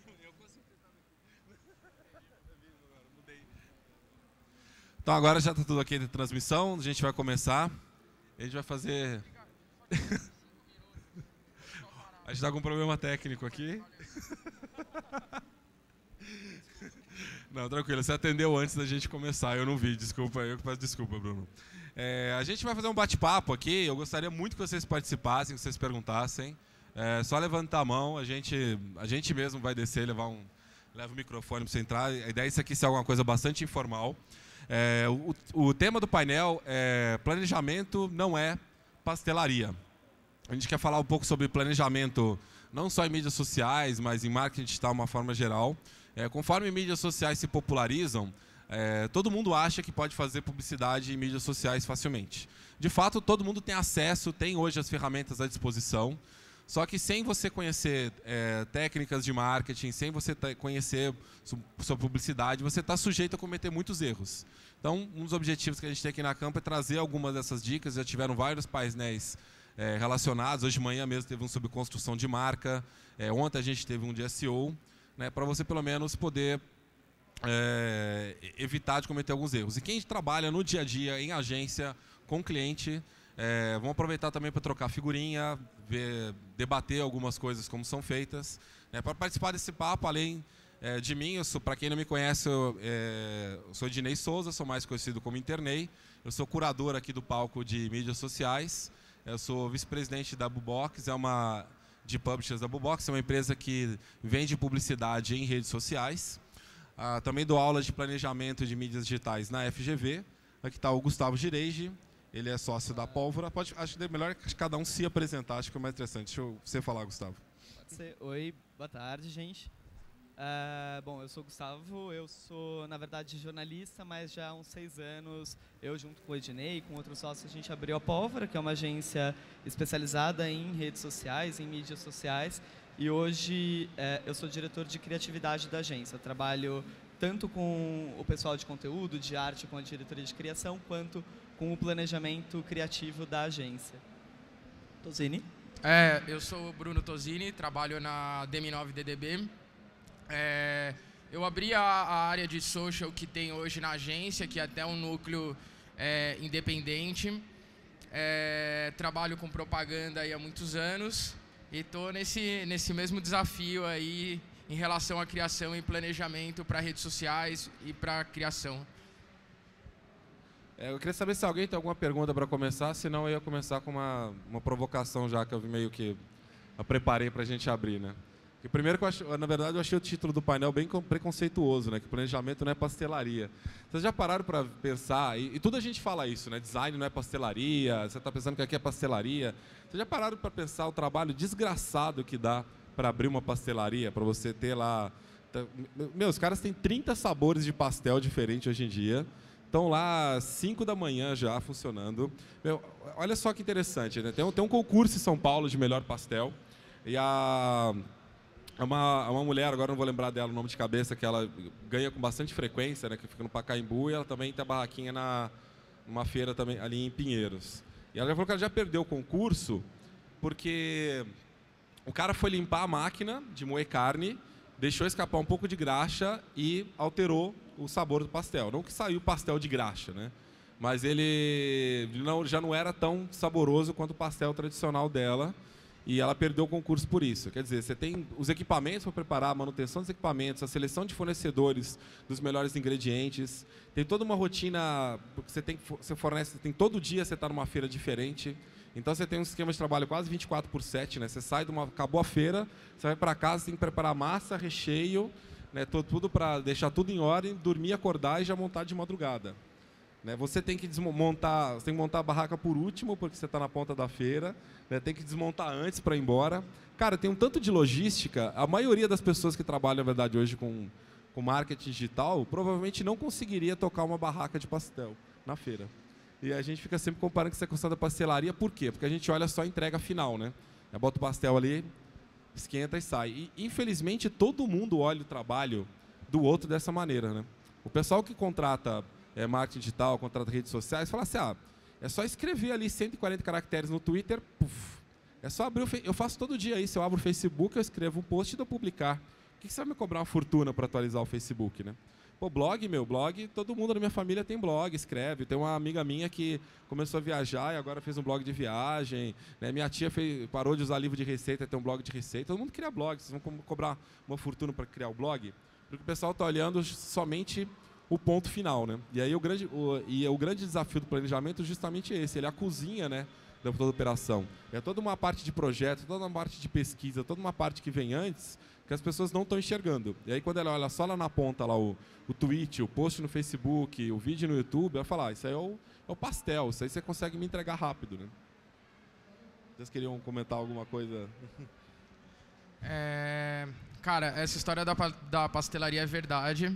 Então agora já está tudo aqui de transmissão, a gente vai começar. A gente vai fazer... A gente está com um problema técnico aqui. Não, tranquilo, você atendeu antes da gente começar, eu não vi, desculpa, eu que peço desculpa, Bruno. A gente vai fazer um bate-papo aqui, eu gostaria muito que vocês participassem, que vocês perguntassem. Só levantar a mão, a gente mesmo vai descer, leva o microfone para você entrar. A ideia é isso aqui ser alguma coisa bastante informal. O tema do painel é planejamento não é pastelaria. A gente quer falar um pouco sobre planejamento, não só em mídias sociais, mas em marketing digital de uma forma geral. Conforme mídias sociais se popularizam, todo mundo acha que pode fazer publicidade em mídias sociais facilmente. De fato, todo mundo tem acesso, tem hoje as ferramentas à disposição, só que sem você conhecer técnicas de marketing, sem você conhecer sua publicidade, você está sujeito a cometer muitos erros. Então, um dos objetivos que a gente tem aqui na Campo é trazer algumas dessas dicas. Já tiveram vários painéis relacionados. Hoje de manhã mesmo teve um sobre construção de marca. Ontem a gente teve um de SEO, né, para você pelo menos poder evitar de cometer alguns erros. E quem trabalha no dia a dia em agência com cliente, vamos aproveitar também para trocar figurinha, debater algumas coisas como são feitas. Para participar desse papo, além de mim, para quem não me conhece, eu sou Ednei Souza, sou mais conhecido como Internei. Eu sou curador aqui do palco de mídias sociais. Eu sou vice-presidente da Bubox, de publishers da Bubox, é uma empresa que vende publicidade em redes sociais. Também dou aula de planejamento de mídias digitais na FGV. Aqui está o Gustavo Gireige, ele é sócio da Pólvora. Acho que é melhor que cada um se apresentar, acho que é mais interessante. Deixa você falar, Gustavo. Pode ser. Oi, boa tarde, gente. Bom, eu sou o Gustavo, eu sou, na verdade, jornalista, mas já há uns 6 anos, eu junto com o Ednei e com outros sócios, a gente abriu a Pólvora, que é uma agência especializada em redes sociais, em mídias sociais, e hoje eu sou diretor de criatividade da agência. Eu trabalho tanto com o pessoal de conteúdo, de arte, com a diretoria de criação, quanto com o planejamento criativo da agência. Tosini? Eu sou o Bruno Tosini, trabalho na DM9DDB. Eu abri a área de social que tem hoje na agência, que é até um núcleo independente. Trabalho com propaganda aí há muitos anos e estou nesse mesmo desafio aí em relação à criação e planejamento para redes sociais e para criação. Eu queria saber se alguém tem alguma pergunta para começar, senão eu ia começar com uma provocação já que eu meio que preparei para a gente abrir, né? E primeiro, na verdade, eu achei o título do painel bem preconceituoso, né? Que planejamento não é pastelaria. Vocês já pararam para pensar, e tudo a gente fala isso, né? Design não é pastelaria, você está pensando que aqui é pastelaria. Vocês já pararam para pensar o trabalho desgraçado que dá para abrir uma pastelaria, para você ter lá... Os caras têm 30 sabores de pastel diferentes hoje em dia. Estão lá 5 da manhã já funcionando. Olha só que interessante, né? Tem um concurso em São Paulo de melhor pastel. E uma mulher, agora não vou lembrar dela o nome de cabeça, que ela ganha com bastante frequência, né, que fica no Pacaembu, e ela também tem a barraquinha numa feira também, ali em Pinheiros. E ela já falou que ela já perdeu o concurso porque o cara foi limpar a máquina de moer carne, deixou escapar um pouco de graxa e alterou o sabor do pastel. Não que saiu pastel de graxa, né? Mas ele já não era tão saboroso quanto o pastel tradicional dela. E ela perdeu o concurso por isso. Quer dizer, você tem os equipamentos para preparar a manutenção dos equipamentos, a seleção de fornecedores dos melhores ingredientes. Tem toda uma rotina, porque você fornece, todo dia você está numa feira diferente. Então você tem um esquema de trabalho quase 24/7, né? Você sai acabou a feira, você vai para casa, você tem que preparar massa, recheio, né? Tudo para deixar tudo em ordem, dormir, acordar e já montar de madrugada. Você tem que montar a barraca por último, porque você está na ponta da feira, né? Tem que desmontar antes para ir embora. Cara, tem um tanto de logística. A maioria das pessoas que trabalham, na verdade, hoje com marketing digital, provavelmente não conseguiria tocar uma barraca de pastel na feira. E a gente fica sempre comparando com essa questão da pastelaria. Por quê? Porque a gente olha só a entrega final, né? Bota o pastel ali, esquenta e sai. E, infelizmente, todo mundo olha o trabalho do outro dessa maneira, né? O pessoal que contrata marketing digital, contrata redes sociais, fala assim, é só escrever ali 140 caracteres no Twitter, puff, é só abrir eu faço todo dia isso, eu abro o Facebook, eu escrevo um post e dou publicar. que você vai me cobrar uma fortuna para atualizar o Facebook, né? Pô, blog, todo mundo da minha família tem blog, escreve. Tem uma amiga minha que começou a viajar e agora fez um blog de viagem, né? Minha tia parou de usar livro de receita e tem um blog de receita. Todo mundo cria blog. Vocês vão cobrar uma fortuna para criar o blog? Porque o pessoal está olhando somente o ponto final, né? E aí o grande desafio do planejamento é justamente esse. Ele é a cozinha, né, da toda a operação. É toda uma parte de projeto, toda uma parte de pesquisa, toda uma parte que vem antes, que as pessoas não estão enxergando. E aí, quando ela olha só lá na ponta, lá, o tweet, o post no Facebook, o vídeo no YouTube, ela fala, isso aí é o pastel, isso aí você consegue me entregar rápido, né? Vocês queriam comentar alguma coisa? Cara, essa história da pastelaria é verdade.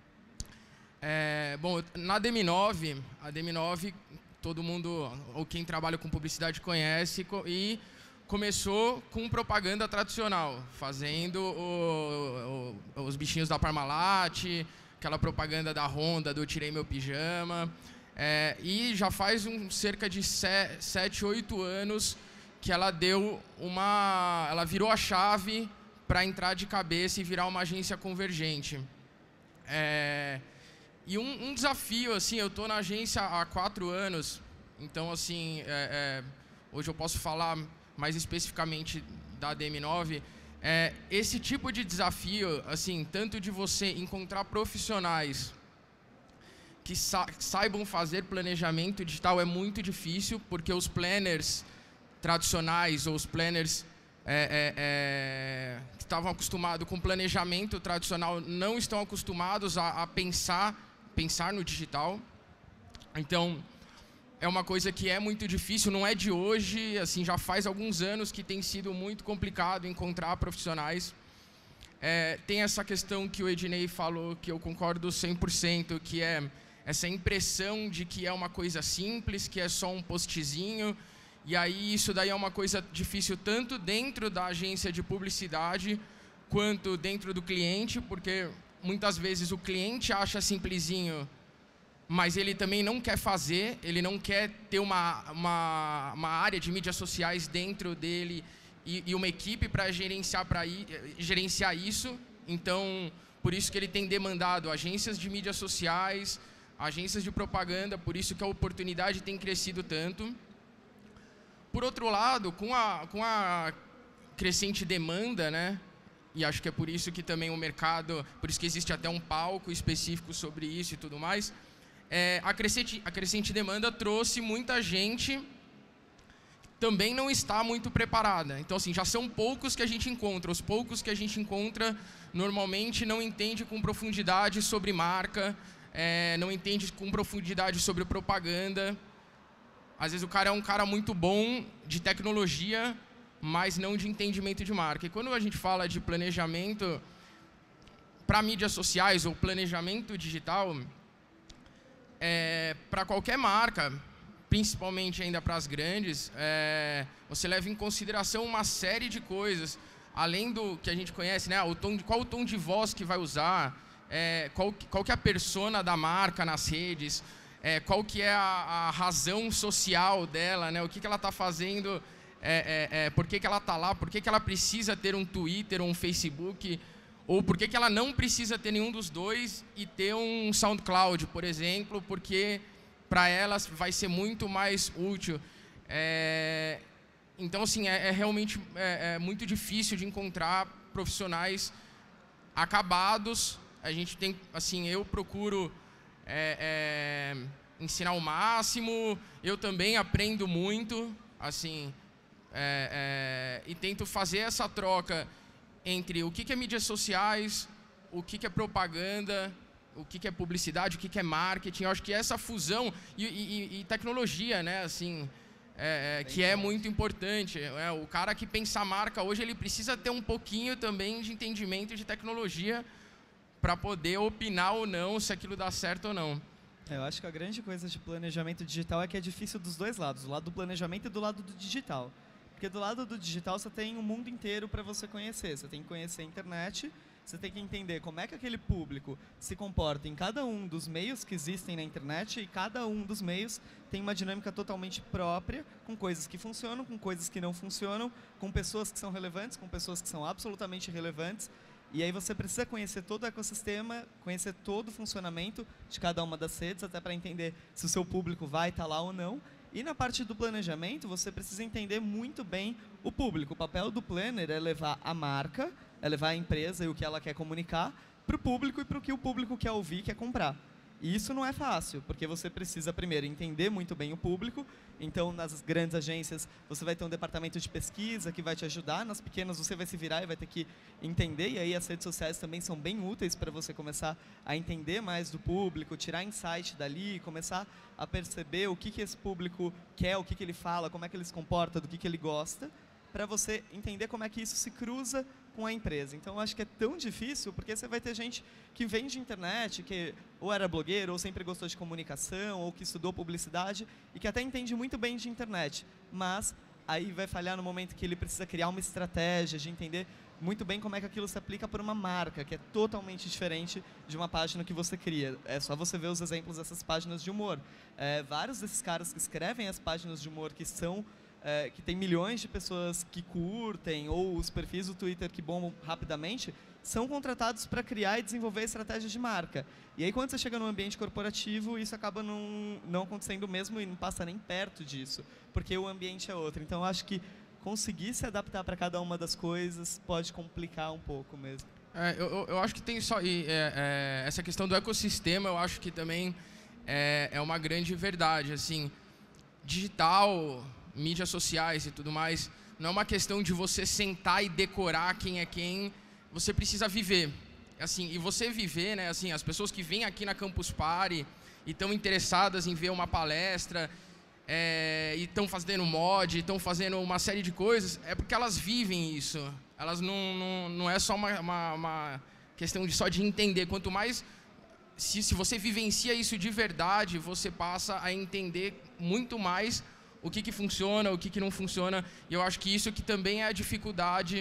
Bom, na DM9, a DM9, todo mundo, ou quem trabalha com publicidade conhece, e começou com propaganda tradicional, fazendo os bichinhos da Parmalat, aquela propaganda da Honda, do Tirei Meu Pijama. E já faz cerca de 7, 8 anos que ela ela virou a chave para entrar de cabeça e virar uma agência convergente. E um desafio, assim, eu estou na agência há 4 anos, então, assim, hoje eu posso falar mais especificamente da DM9, esse tipo de desafio, assim, tanto de você encontrar profissionais que saibam fazer planejamento digital é muito difícil, porque os planners tradicionais ou os planners que estavam acostumados com planejamento tradicional não estão acostumados a pensar no digital. Então, é uma coisa que é muito difícil, não é de hoje, assim, já faz alguns anos que tem sido muito complicado encontrar profissionais. Tem essa questão que o Ednei falou, que eu concordo 100%, que é essa impressão de que é uma coisa simples, que é só um postzinho, e aí isso daí é uma coisa difícil tanto dentro da agência de publicidade, quanto dentro do cliente, porque muitas vezes o cliente acha simplesinho, mas ele também não quer fazer, ele não quer ter uma área de mídias sociais dentro dele e uma equipe para gerenciar isso. Então, por isso que ele tem demandado agências de mídias sociais, agências de propaganda, por isso que a oportunidade tem crescido tanto. Por outro lado, com a crescente demanda, né? E acho que é por isso que também o mercado, por isso que existe até um palco específico sobre isso e tudo mais, a crescente demanda trouxe muita gente que também não está muito preparada. Então, assim, já são poucos que a gente encontra. Os poucos que a gente encontra, normalmente, não entende com profundidade sobre marca, não entende com profundidade sobre propaganda. Às vezes o cara é um cara muito bom de tecnologia, mas não de entendimento de marca. E quando a gente fala de planejamento para mídias sociais ou planejamento digital, para qualquer marca, principalmente ainda para as grandes, você leva em consideração uma série de coisas, além do que a gente conhece, né? Qual o tom de voz que vai usar, qual que é a persona da marca nas redes, qual que é a razão social dela, né? O que ela está fazendo, por que ela está lá, por que ela precisa ter um Twitter ou um Facebook, ou por que ela não precisa ter nenhum dos dois e ter um SoundCloud, por exemplo, porque para elas vai ser muito mais útil. Então, assim, realmente muito difícil de encontrar profissionais acabados. A gente tem, assim, eu procuro ensinar o máximo, eu também aprendo muito, assim, e tento fazer essa troca entre o que é mídias sociais, o que é propaganda, o que é publicidade, o que é marketing. Eu acho que essa fusão e tecnologia, né, assim, que é muito importante. O cara que pensa a marca hoje, ele precisa ter um pouquinho também de entendimento de tecnologia para poder opinar ou não se aquilo dá certo ou não. Eu acho que a grande coisa de planejamento digital é que é difícil dos dois lados, do lado do planejamento e do lado do digital. Porque do lado do digital você tem um mundo inteiro para você conhecer. Você tem que conhecer a internet, você tem que entender como é que aquele público se comporta em cada um dos meios que existem na internet, e cada um dos meios tem uma dinâmica totalmente própria, com coisas que funcionam, com coisas que não funcionam, com pessoas que são relevantes, com pessoas que são absolutamente irrelevantes. E aí você precisa conhecer todo o ecossistema, conhecer todo o funcionamento de cada uma das redes, até para entender se o seu público vai estar lá ou não. E na parte do planejamento, você precisa entender muito bem o público. O papel do planner é levar a marca, é levar a empresa e o que ela quer comunicar para o público e para o que o público quer ouvir e quer comprar. E isso não é fácil, porque você precisa, primeiro, entender muito bem o público. Então, nas grandes agências, você vai ter um departamento de pesquisa que vai te ajudar. Nas pequenas, você vai se virar e vai ter que entender. E aí, as redes sociais também são bem úteis para você começar a entender mais do público, tirar insight dali, começar a perceber o que esse público quer, o que ele fala, como é que ele se comporta, do que ele gosta, para você entender como é que isso se cruza com a empresa. Então, eu acho que é tão difícil, porque você vai ter gente que vem de internet, que ou era blogueiro, ou sempre gostou de comunicação, ou que estudou publicidade, e que até entende muito bem de internet, mas aí vai falhar no momento que ele precisa criar uma estratégia, de entender muito bem como é que aquilo se aplica para uma marca, que é totalmente diferente de uma página que você cria. É só você ver os exemplos dessas páginas de humor. Vários desses caras que escrevem as páginas de humor que são que tem milhões de pessoas que curtem, ou os perfis do Twitter que bombam rapidamente, são contratados para criar e desenvolver estratégias de marca. E aí, quando você chega no ambiente corporativo, isso acaba não acontecendo mesmo e não passa nem perto disso, porque o ambiente é outro. Então, eu acho que conseguir se adaptar para cada uma das coisas pode complicar um pouco mesmo. Eu acho que tem só... essa questão do ecossistema, eu acho que também é uma grande verdade. Assim, digital, mídias sociais e tudo mais, não é uma questão de você sentar e decorar quem é quem, você precisa viver. Assim, e você viver, né, assim, as pessoas que vêm aqui na Campus Party e estão interessadas em ver uma palestra, e estão fazendo mod, estão fazendo uma série de coisas, é porque elas vivem isso. Elas não é só uma questão só de entender. Quanto mais, se você vivencia isso de verdade, você passa a entender muito mais o que funciona, o que não funciona. E eu acho que isso que também é a dificuldade,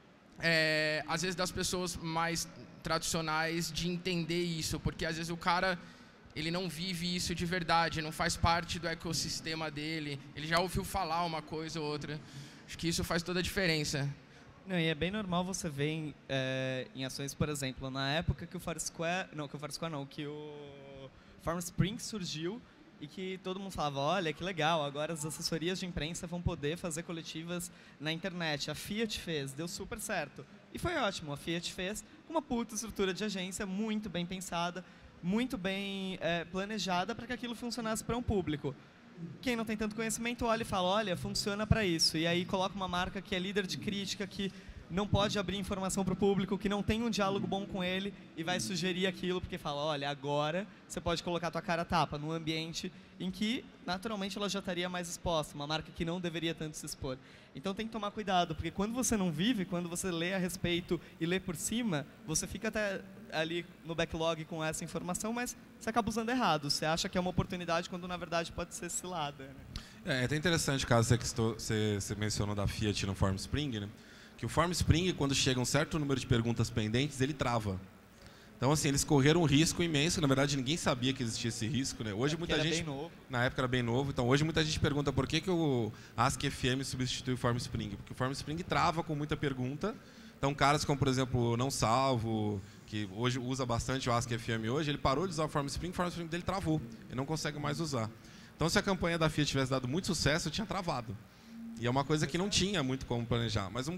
às vezes, das pessoas mais tradicionais de entender isso. Porque, às vezes, o cara ele não vive isso de verdade, não faz parte do ecossistema dele. Ele já ouviu falar uma coisa ou outra. Acho que isso faz toda a diferença. Não, e é bem normal você ver em ações, por exemplo, na época que o Foursquare... que o Formspring surgiu, e que todo mundo falava, olha, que legal, agora as assessorias de imprensa vão poder fazer coletivas na internet. A Fiat fez, deu super certo. E foi ótimo, a Fiat fez uma puta estrutura de agência muito bem pensada, muito bem planejada para que aquilo funcionasse para um público. Quem não tem tanto conhecimento olha e fala, olha, funciona para isso. E aí coloca uma marca que é líder de crítica, que não pode abrir informação para o público, que não tem um diálogo bom com ele e vai sugerir aquilo porque fala, olha, agora você pode colocar a tua cara a tapa num ambiente em que, naturalmente, ela já estaria mais exposta, uma marca que não deveria tanto se expor. Então tem que tomar cuidado, porque quando você não vive, quando você lê a respeito e lê por cima, você fica até ali no backlog com essa informação, mas você acaba usando errado. Você acha que é uma oportunidade quando, na verdade, pode ser cilada. Né? É até interessante o caso que você mencionou da Fiat no Formspring, né? Que o Formspring, quando chega um certo número de perguntas pendentes, ele trava. Então, assim, eles correram um risco imenso. Na verdade, ninguém sabia que existia esse risco, né? Hoje, muita gente... Era bem novo. Na época era bem novo. Então, hoje, muita gente pergunta por que o Ask.fm substitui o Formspring. Porque o Formspring trava com muita pergunta. Então, caras como, por exemplo, o Não Salvo, que hoje usa bastante o Ask.fm hoje, ele parou de usar o Formspring dele travou. Ele não consegue mais usar. Então, se a campanha da Fiat tivesse dado muito sucesso, tinha travado. E é uma coisa que não tinha muito como planejar. Mas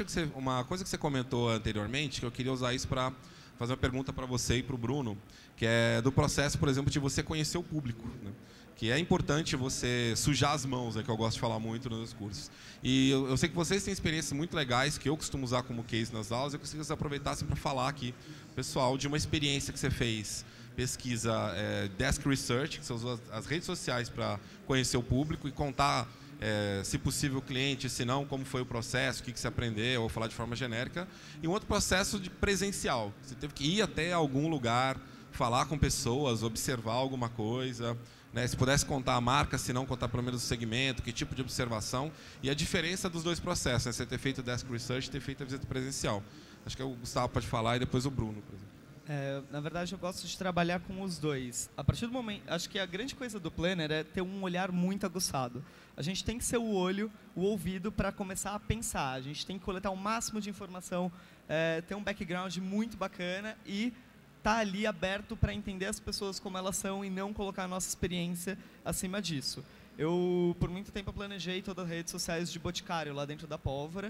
uma coisa que você comentou anteriormente, que eu queria usar isso para fazer uma pergunta para você e para o Bruno, que é do processo, por exemplo, de você conhecer o público. Né? Que é importante você sujar as mãos, que eu gosto de falar muito nos cursos. E eu sei que vocês têm experiências muito legais, que eu costumo usar como case nas aulas, eu consigo aproveitar assim, para falar aqui, pessoal, de uma experiência que você fez, pesquisa Desk Research, que você usou as redes sociais para conhecer o público e contar... se possível o cliente, se não, como foi o processo, o que você aprendeu, ou falar de forma genérica. E um outro processo de presencial. Você teve que ir até algum lugar, falar com pessoas, observar alguma coisa. Né? Se pudesse contar a marca, se não, contar pelo menos o segmento, que tipo de observação. E a diferença dos dois processos, né? Você ter feito o Desk Research e ter feito a visita presencial. Acho que o Gustavo pode falar e depois o Bruno, por exemplo. Na verdade, eu gosto de trabalhar com os dois. A partir do momento, acho que a grande coisa do planner é ter um olhar muito aguçado. A gente tem que ser o olho, o ouvido para começar a pensar. A gente tem que coletar o máximo de informação, ter um background muito bacana e estar ali aberto para entender as pessoas como elas são e não colocar a nossa experiência acima disso. Eu, por muito tempo, planejei todas as redes sociais de Boticário lá dentro da Pólvora.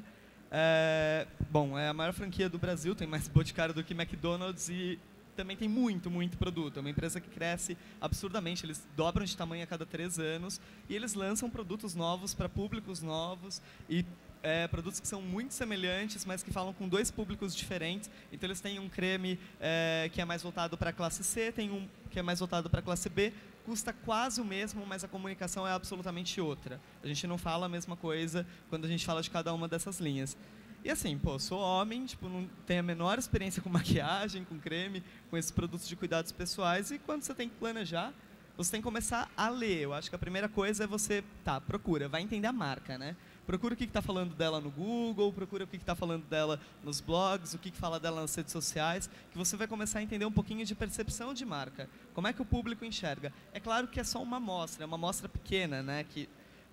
Bom, é a maior franquia do Brasil, tem mais Boticário do que McDonald's e também tem muito produto. É uma empresa que cresce absurdamente, eles dobram de tamanho a cada 3 anos e eles lançam produtos novos para públicos novos e produtos que são muito semelhantes, mas que falam com 2 públicos diferentes. Então eles têm um creme que é mais voltado para a classe C, tem um que é mais voltado para a classe B, custa quase o mesmo, mas a comunicação é absolutamente outra. A gente não fala a mesma coisa quando a gente fala de cada uma dessas linhas. E assim, sou homem, não tenho a menor experiência com maquiagem, com creme, com esses produtos de cuidados pessoais, e quando você tem que planejar, você tem que começar a ler. Eu acho que a primeira coisa é você, procura, vai entender a marca, né? Procura o que está falando dela no Google, procura o que está falando dela nos blogs, o que fala dela nas redes sociais, que você vai começar a entender um pouquinho de percepção de marca. Como é que o público enxerga? É claro que é só uma amostra pequena, né? Que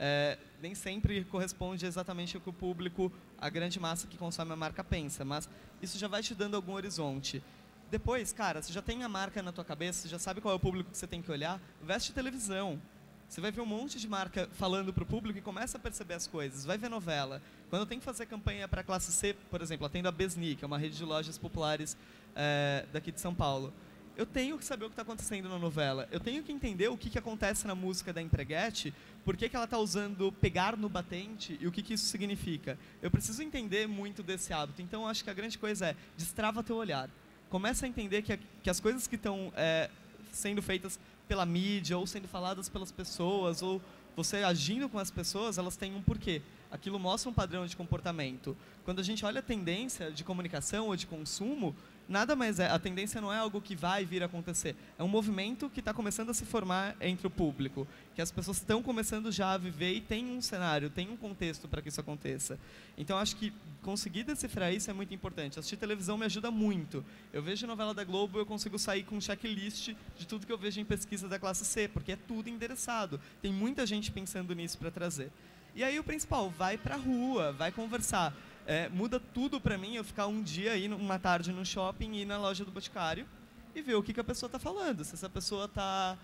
nem sempre corresponde exatamente ao que o público, a grande massa que consome a marca pensa, mas isso já vai te dando algum horizonte. Depois, cara, você já tem a marca na tua cabeça, você já sabe qual é o público que você tem que olhar, investe em televisão. Você vai ver um monte de marca falando para o público e começa a perceber as coisas. Vai ver novela. Quando eu tenho que fazer campanha para a classe C, por exemplo, atendo a Besni, que é uma rede de lojas populares daqui de São Paulo. Eu tenho que saber o que está acontecendo na novela. Eu tenho que entender o que acontece na música da empreguete, por que ela está usando pegar no batente e o que isso significa. Eu preciso entender muito desse hábito. Então, acho que a grande coisa é destrava teu olhar. Começa a entender que as coisas que estão sendo feitas pela mídia ou sendo faladas pelas pessoas ou você agindo com as pessoas, elas têm um porquê. Aquilo mostra um padrão de comportamento. Quando a gente olha a tendência de comunicação ou de consumo, nada mais a tendência não é algo que vai vir a acontecer. É um movimento que está começando a se formar entre o público, que as pessoas estão começando já a viver e tem um cenário, tem um contexto para que isso aconteça. Então, acho que conseguir decifrar isso é muito importante. Assistir televisão me ajuda muito. Eu vejo novela da Globo, eu consigo sair com um checklist de tudo que eu vejo em pesquisa da classe C, porque é tudo endereçado. Tem muita gente pensando nisso para trazer. E aí o principal, vai para a rua, vai conversar. Muda tudo para mim eu ficar um dia aí, uma tarde no shopping e ir na loja do Boticário e ver o que a pessoa está falando. Se essa pessoa está...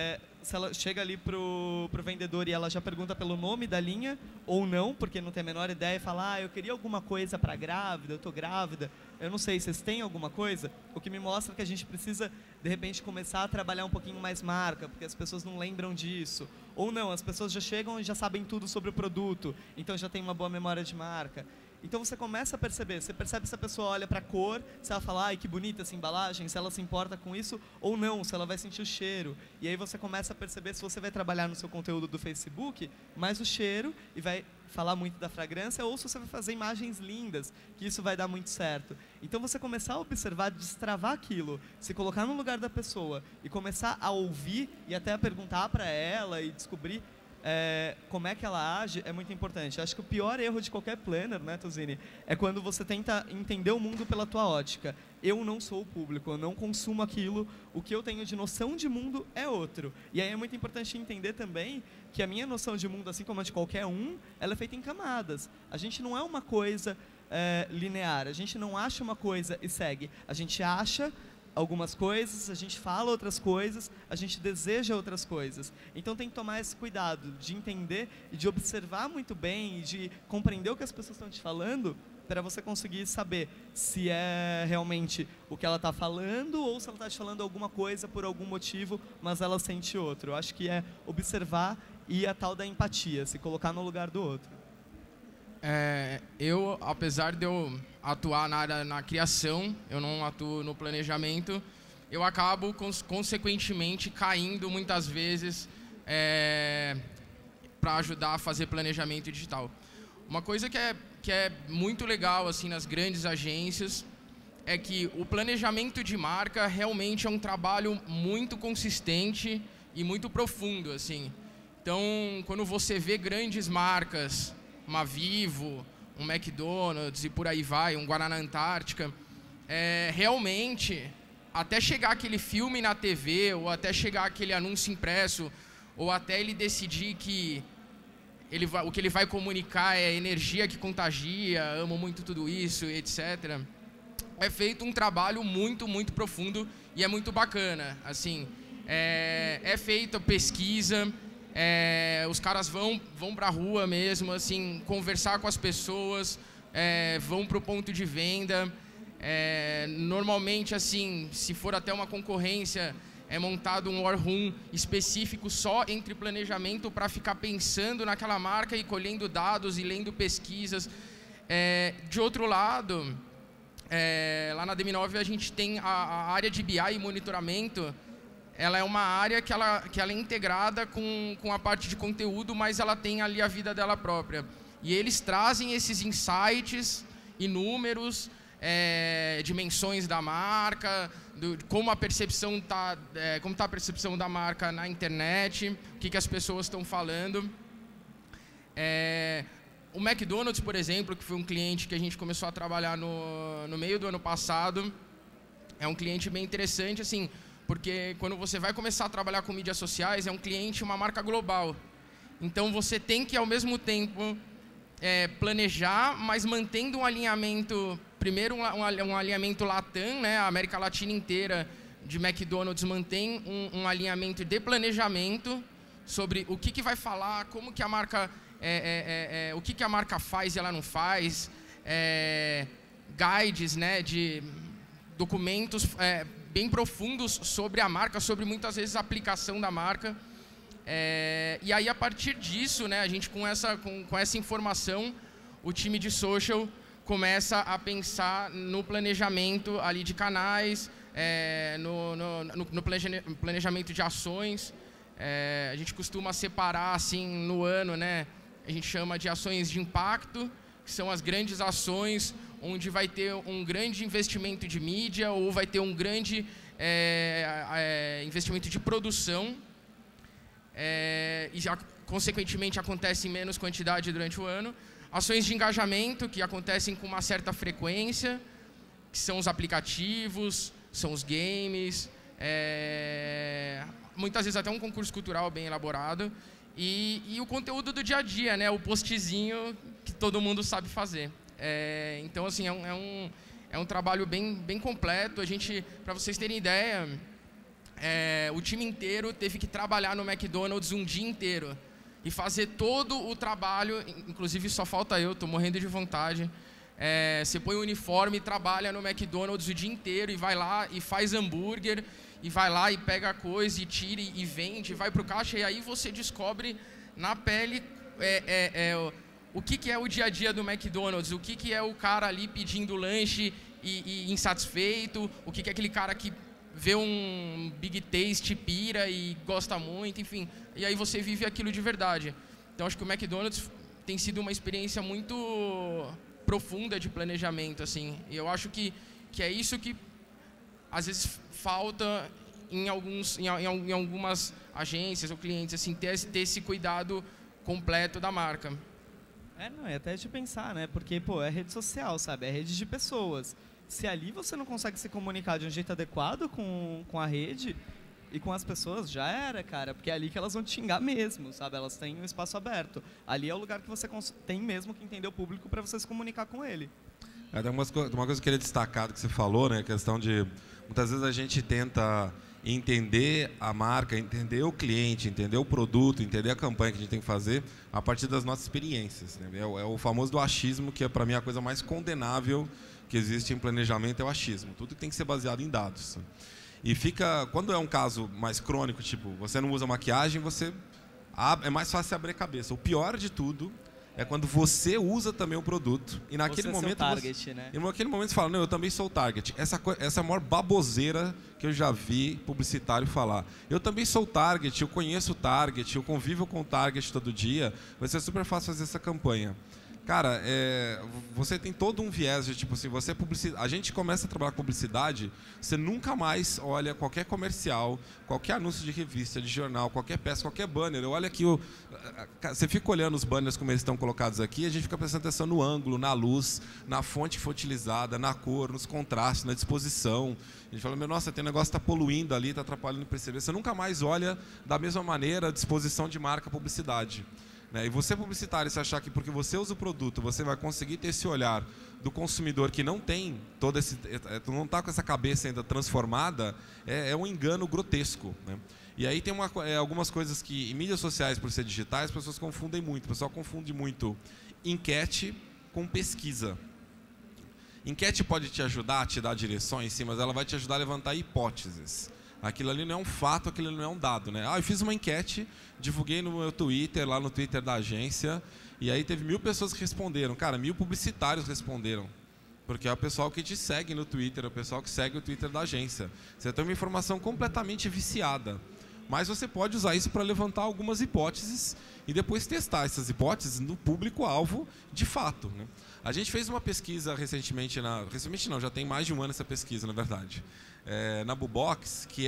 se ela chega ali pro vendedor e ela já pergunta pelo nome da linha ou não, porque não tem a menor ideia, e fala, eu queria alguma coisa para grávida, eu estou grávida, eu não sei, vocês têm alguma coisa? O que me mostra que a gente precisa, de repente, começar a trabalhar um pouquinho mais marca, porque as pessoas não lembram disso. Ou não, as pessoas já chegam e já sabem tudo sobre o produto, então já tem uma boa memória de marca. Então você começa a perceber, você percebe se a pessoa olha para a cor, se ela fala, ai que bonita essa embalagem, se ela se importa com isso ou não, se ela vai sentir o cheiro. E aí você começa a perceber se você vai trabalhar no seu conteúdo do Facebook, mais o cheiro e vai falar muito da fragrância, ou se você vai fazer imagens lindas, que isso vai dar muito certo. Então você começar a observar, destravar aquilo, se colocar no lugar da pessoa e começar a ouvir e até a perguntar para ela e descobrir como é que ela age, é muito importante. Acho que o pior erro de qualquer planner, né, Tuzini, é quando você tenta entender o mundo pela tua ótica. Eu não sou o público, eu não consumo aquilo, o que eu tenho de noção de mundo é outro. E aí é muito importante entender também que a minha noção de mundo, assim como a de qualquer um, ela é feita em camadas. A gente não é uma coisa linear, a gente não acha uma coisa e segue. A gente acha algumas coisas, a gente fala outras coisas, a gente deseja outras coisas. Então tem que tomar esse cuidado de entender e de observar muito bem e de compreender o que as pessoas estão te falando para você conseguir saber se é realmente o que ela está falando ou se ela está te falando alguma coisa por algum motivo, mas ela sente outro. Eu acho que é observar e a tal da empatia, se colocar no lugar do outro. Eu, apesar de eu atuar na criação, eu não atuo no planejamento, eu acabo, consequentemente, caindo muitas vezes para ajudar a fazer planejamento digital. Uma coisa que é muito legal assim, nas grandes agências é que o planejamento de marca realmente é um trabalho muito consistente e muito profundo. Assim. Então, quando você vê grandes marcas, uma Vivo, um McDonald's e por aí vai, um Guaraná Antártica, realmente até chegar aquele filme na TV, ou até chegar aquele anúncio impresso, ou até ele decidir que o que ele vai comunicar é energia que contagia, amo muito tudo isso, etc. É feito um trabalho muito, muito profundo e é muito bacana. Assim, é feita pesquisa, os caras vão para a rua mesmo, assim, conversar com as pessoas, vão para o ponto de venda. Normalmente, assim, se for até uma concorrência, é montado um war room específico só entre planejamento para ficar pensando naquela marca e colhendo dados e lendo pesquisas. De outro lado, lá na DM9 a gente tem a área de BI e monitoramento. Ela é uma área que ela é integrada com a parte de conteúdo, mas ela tem ali a vida dela própria. E eles trazem esses insights e números, dimensões da marca, como a percepção como está a percepção da marca na internet, o que as pessoas estão falando. O McDonald's, por exemplo, que foi um cliente que a gente começou a trabalhar no meio do ano passado, é um cliente bem interessante, assim, porque quando você vai começar a trabalhar com mídias sociais, é um cliente, uma marca global. Então você tem que, ao mesmo tempo, planejar, mas mantendo um alinhamento, primeiro um alinhamento Latam, né? A América Latina inteira de McDonald's mantém um alinhamento de planejamento sobre o que vai falar, como que a marca, o que a marca faz e ela não faz, guides, né, de documentos bem profundos sobre a marca, sobre muitas vezes a aplicação da marca. E aí, a partir disso, né, a gente com essa informação, o time de social começa a pensar no planejamento ali de canais, no planejamento de ações. A gente costuma separar assim no ano, né, a gente chama de ações de impacto, que são as grandes ações onde vai ter um grande investimento de mídia ou vai ter um grande investimento de produção. E, consequentemente, acontece em menos quantidade durante o ano. Ações de engajamento, que acontecem com uma certa frequência, que são os aplicativos, são os games, muitas vezes até um concurso cultural bem elaborado. E o conteúdo do dia a dia, né? O postzinho que todo mundo sabe fazer. Então, assim, é um trabalho bem completo. A gente, para vocês terem ideia, o time inteiro teve que trabalhar no McDonald's um dia inteiro e fazer todo o trabalho, inclusive só falta eu, estou morrendo de vontade. Você põe o uniforme e trabalha no McDonald's o dia inteiro e vai lá e faz hambúrguer, e vai lá e pega a coisa e tira e vende, vai para o caixa, e aí você descobre na pele o que é o dia a dia do McDonald's, o que é o cara ali pedindo lanche e insatisfeito, o que é aquele cara que vê um Big Taste, pira e gosta muito, enfim. E aí você vive aquilo de verdade. Então, acho que o McDonald's tem sido uma experiência muito profunda de planejamento, assim. E eu acho que é isso que, às vezes, falta em algumas agências ou clientes, assim, ter esse cuidado completo da marca. Não, é até de pensar, né? Porque, é rede social, sabe? É rede de pessoas. Se ali você não consegue se comunicar de um jeito adequado com a rede e com as pessoas, já era, cara. Porque é ali que elas vão te xingar mesmo, sabe? Elas têm um espaço aberto. Ali é o lugar que você tem mesmo que entender o público para você se comunicar com ele. Tem uma coisa que eu queria destacar do que você falou, né? A questão de... Muitas vezes a gente tenta entender a marca, entender o cliente, entender o produto, entender a campanha que a gente tem que fazer a partir das nossas experiências, né? É o famoso do achismo, que é, para mim, a coisa mais condenável que existe em planejamento é o achismo. Tudo tem que ser baseado em dados. E quando é um caso mais crônico, tipo, você não usa maquiagem, é mais fácil abrir a cabeça. O pior de tudo é quando você usa também o produto e naquele momento né? E naquele momento você fala, não, eu também sou o target. Essa é a maior baboseira que eu já vi publicitário falar. Eu também sou o target, eu conheço o target, eu convivo com o target todo dia. Vai ser super fácil fazer essa campanha. Cara, você tem todo um viés de tipo assim, a gente começa a trabalhar com publicidade, você nunca mais olha qualquer comercial, qualquer anúncio de revista, de jornal, qualquer peça, qualquer banner. Olha aqui, você fica olhando os banners como eles estão colocados aqui, a gente fica prestando atenção no ângulo, na luz, na fonte que foi utilizada, na cor, nos contrastes, na disposição. A gente fala, nossa, tem um negócio que está poluindo ali, está atrapalhando perceber. Você nunca mais olha da mesma maneira a disposição de marca, publicidade. E você publicitário, se achar que porque você usa o produto, você vai conseguir ter esse olhar do consumidor que não tem não está com essa cabeça ainda transformada, é um engano grotesco. Né? E aí tem algumas coisas que, em mídias sociais, por ser digitais, as pessoas confundem muito. O pessoal confunde muito enquete com pesquisa. Enquete pode te ajudar, te dar direções, sim, mas ela vai te ajudar a levantar hipóteses. Aquilo ali não é um fato, aquilo ali não é um dado, né? Eu fiz uma enquete, divulguei no meu Twitter, lá no Twitter da agência, e aí teve 1000 pessoas que responderam. Cara, 1000 publicitários responderam. Porque é o pessoal que te segue no Twitter, é o pessoal que segue o Twitter da agência. Você tem uma informação completamente viciada. Mas você pode usar isso para levantar algumas hipóteses e depois testar essas hipóteses no público-alvo de fato. Né? A gente fez uma pesquisa recentemente, recentemente não, já tem mais de um ano essa pesquisa, na verdade. Na Bubox, que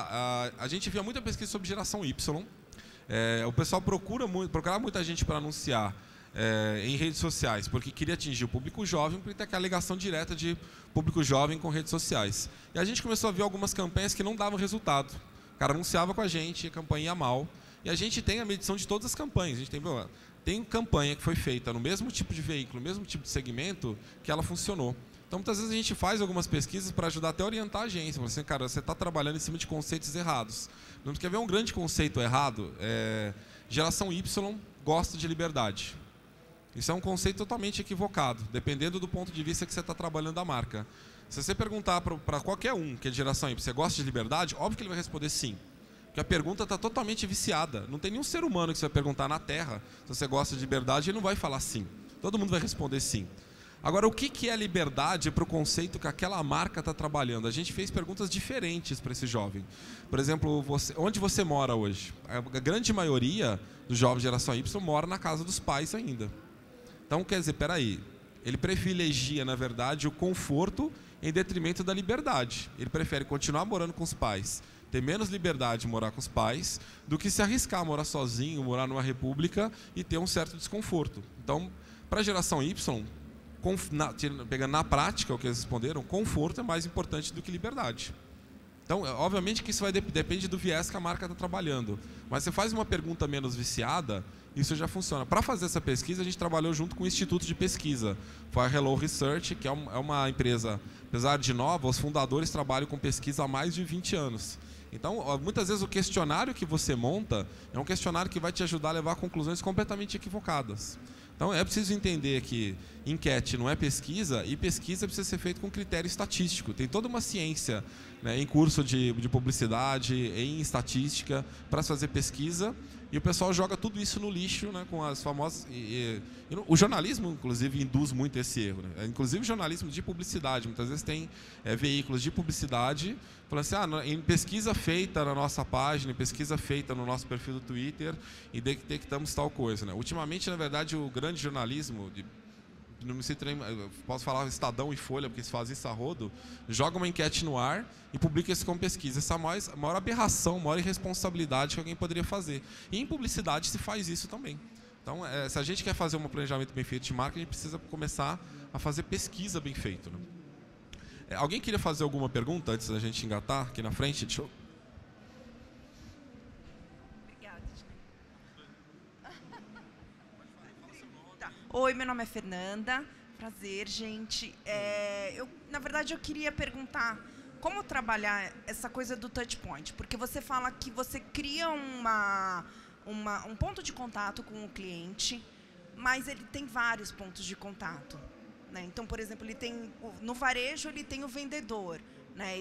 a gente via muita pesquisa sobre geração Y. O pessoal procurava muita gente para anunciar em redes sociais, porque queria atingir o público jovem, porque tem aquela ligação direta de público jovem com redes sociais. E a gente começou a ver algumas campanhas que não davam resultado. O cara anunciava com a gente, a campanha ia mal. E a gente tem a medição de todas as campanhas. A gente tem campanha que foi feita no mesmo tipo de veículo, no mesmo tipo de segmento, que ela funcionou. Então, muitas vezes a gente faz algumas pesquisas para ajudar até a orientar a agência. Fala assim, cara, você está trabalhando em cima de conceitos errados. Não quer ver um grande conceito errado? Geração Y gosta de liberdade. Isso é um conceito totalmente equivocado, dependendo do ponto de vista que você está trabalhando a marca. Se você perguntar para qualquer um que é de geração Y, você gosta de liberdade? Óbvio que ele vai responder sim. Porque a pergunta está totalmente viciada. Não tem nenhum ser humano que você vai perguntar na Terra se você gosta de liberdade, ele não vai falar sim. Todo mundo vai responder sim. Agora, o que é liberdade para o conceito que aquela marca está trabalhando? A gente fez perguntas diferentes para esse jovem. Por exemplo, onde você mora hoje? A grande maioria dos jovens de geração Y mora na casa dos pais ainda. Então, quer dizer, peraí, ele privilegia, na verdade, o conforto em detrimento da liberdade. Ele prefere continuar morando com os pais, ter menos liberdade de morar com os pais, do que se arriscar a morar sozinho, morar numa república e ter um certo desconforto. Então, para a geração Y, pegando na prática o que eles responderam, conforto é mais importante do que liberdade. Então, obviamente que isso depende do viés que a marca está trabalhando. Mas você faz uma pergunta menos viciada, isso já funciona. Para fazer essa pesquisa, a gente trabalhou junto com o Instituto de Pesquisa. Foi a Hello Research, que é uma empresa, apesar de nova, os fundadores trabalham com pesquisa há mais de 20 anos. Então, muitas vezes o questionário que você monta é um questionário que vai te ajudar a levar a conclusões completamente equivocadas. Então, é preciso entender que enquete não é pesquisa, e pesquisa precisa ser feita com critério estatístico. Tem toda uma ciência, né, em curso de publicidade, em estatística, para fazer pesquisa, e o pessoal joga tudo isso no lixo, né, com as famosas... o jornalismo, inclusive, induz muito esse erro. Né? Inclusive, o jornalismo de publicidade. Muitas vezes tem veículos de publicidade falando assim, em pesquisa feita na nossa página, em pesquisa feita no nosso perfil do Twitter, e detectamos tal coisa. Né? Ultimamente, na verdade, o grande jornalismo... não me sei, posso falar Estadão e Folha, porque eles fazem isso a rodo, joga uma enquete no ar e publica isso como pesquisa. Essa é a maior aberração, a maior irresponsabilidade que alguém poderia fazer. E em publicidade se faz isso também. Então, se a gente quer fazer um planejamento bem feito de marca, a gente precisa começar a fazer pesquisa bem feita. Né? Alguém queria fazer alguma pergunta antes da gente engatar aqui na frente? Deixa eu... Oi, meu nome é Fernanda. Prazer, gente. Na verdade, eu queria perguntar como trabalhar essa coisa do touch point, porque você fala que você cria um ponto de contato com o cliente, mas ele tem vários pontos de contato. Né? Então, por exemplo, no varejo ele tem o vendedor. Né?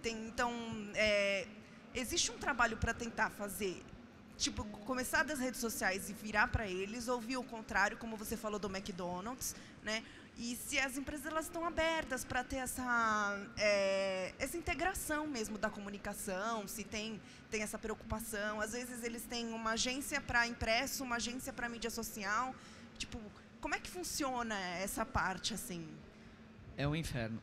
Existe um trabalho para tentar fazer... começar das redes sociais e virar para eles, ouvir o contrário, como você falou do McDonald's, né? E se as empresas elas estão abertas para ter essa integração mesmo da comunicação, se tem essa preocupação. Às vezes eles têm uma agência para impresso, uma agência para mídia social. Como é que funciona essa parte, assim? É um inferno.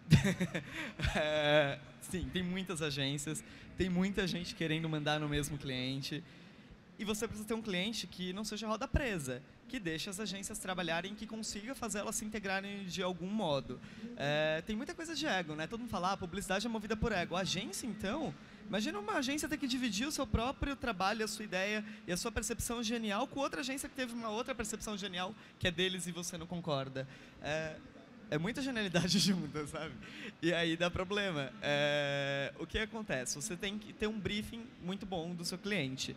Sim, tem muitas agências, tem muita gente querendo mandar no mesmo cliente. E você precisa ter um cliente que não seja roda presa, que deixe as agências trabalharem, que consiga fazer elas se integrarem de algum modo. Tem muita coisa de ego, né? Todo mundo fala, a publicidade é movida por ego. A agência, então, imagina uma agência ter que dividir o seu próprio trabalho, a sua ideia e a sua percepção genial com outra agência que teve uma outra percepção genial que é deles e você não concorda. É muita genialidade junta, sabe? E aí dá problema. O que acontece? Você tem que ter um briefing muito bom do seu cliente.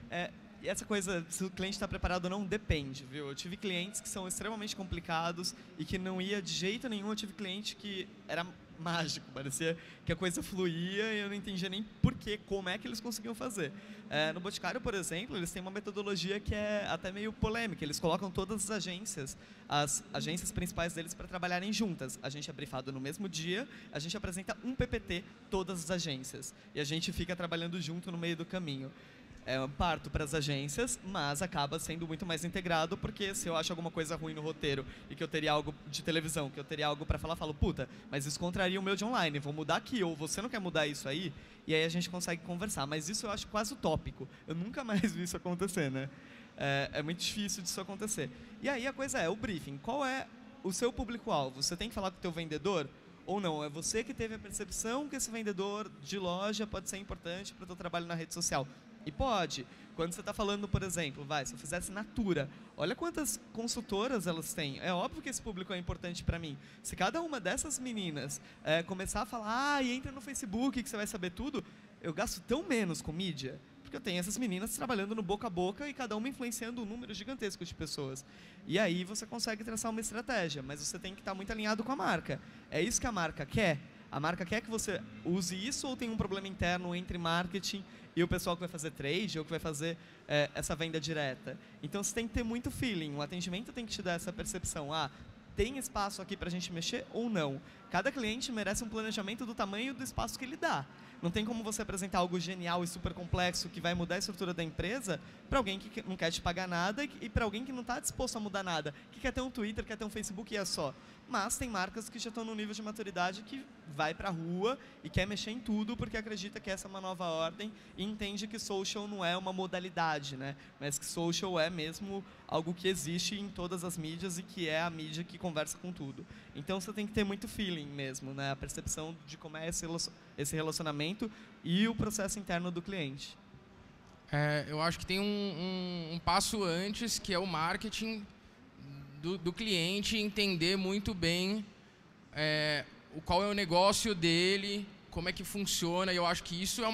E essa coisa, se o cliente está preparado ou não, depende, viu? Eu tive clientes que são extremamente complicados e que não ia de jeito nenhum. Eu tive cliente que era mágico, parecia que a coisa fluía e eu não entendia nem porquê, como é que eles conseguiam fazer. No Boticário, por exemplo, eles têm uma metodologia que é até meio polêmica. Eles colocam todas as agências principais deles para trabalharem juntas. A gente é brifado no mesmo dia, a gente apresenta um PPT, todas as agências. E a gente fica trabalhando junto no meio do caminho. Parto para as agências, mas acaba sendo muito mais integrado, porque se eu acho alguma coisa ruim no roteiro e que eu teria algo de televisão, que eu teria algo para falar, falo, puta, mas isso contraria o meu de online, vou mudar aqui, ou você não quer mudar isso aí? E aí a gente consegue conversar, mas isso eu acho quase utópico. Eu nunca mais vi isso acontecer, né? É muito difícil disso acontecer. E aí a coisa o briefing. Qual é o seu público-alvo? Você tem que falar com o teu vendedor? Ou não, é você que teve a percepção que esse vendedor de loja pode ser importante para o teu trabalho na rede social. E pode. Quando você está falando, por exemplo, se eu fizesse Natura, olha quantas consultoras elas têm. É óbvio que esse público é importante para mim. Se cada uma dessas meninas começar a falar, e entra no Facebook que você vai saber tudo, eu gasto tão menos com mídia, porque eu tenho essas meninas trabalhando no boca a boca e cada uma influenciando um número gigantesco de pessoas. E aí você consegue traçar uma estratégia, mas você tem que estar muito alinhado com a marca. É isso que a marca quer? A marca quer que você use isso ou tem um problema interno entre marketing e o pessoal que vai fazer trade ou que vai fazer essa venda direta? Então você tem que ter muito feeling, o atendimento tem que te dar essa percepção. Tem espaço aqui para a gente mexer ou não? Cada cliente merece um planejamento do tamanho do espaço que ele dá. Não tem como você apresentar algo genial e super complexo que vai mudar a estrutura da empresa para alguém que não quer te pagar nada e para alguém que não está disposto a mudar nada, que quer ter um Twitter, quer ter um Facebook e é só. Mas tem marcas que já estão num nível de maturidade que vai para a rua e quer mexer em tudo porque acredita que essa é uma nova ordem e entende que social não é uma modalidade, né? Mas que social é mesmo algo que existe em todas as mídias e que é a mídia que conversa com tudo. Então você tem que ter muito feeling mesmo, né? A percepção de como é esse relacionamento e o processo interno do cliente. Eu acho que tem um passo antes, que é o marketing do cliente entender muito bem qual é o negócio dele, como é que funciona. E eu acho que isso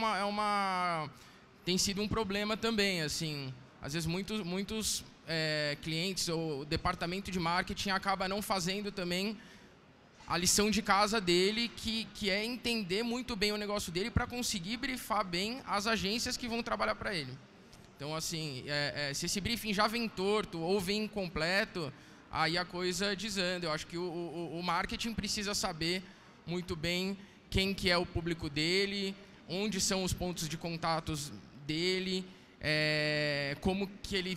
tem sido um problema também. Assim, às vezes muitos clientes ou o departamento de marketing acaba não fazendo também a lição de casa dele, que é entender muito bem o negócio dele para conseguir brifar bem as agências que vão trabalhar para ele. Então, assim, se esse briefing já vem torto ou vem incompleto, aí a coisa desanda. Eu acho que o marketing precisa saber muito bem quem que é o público dele, onde são os pontos de contatos dele, como que ele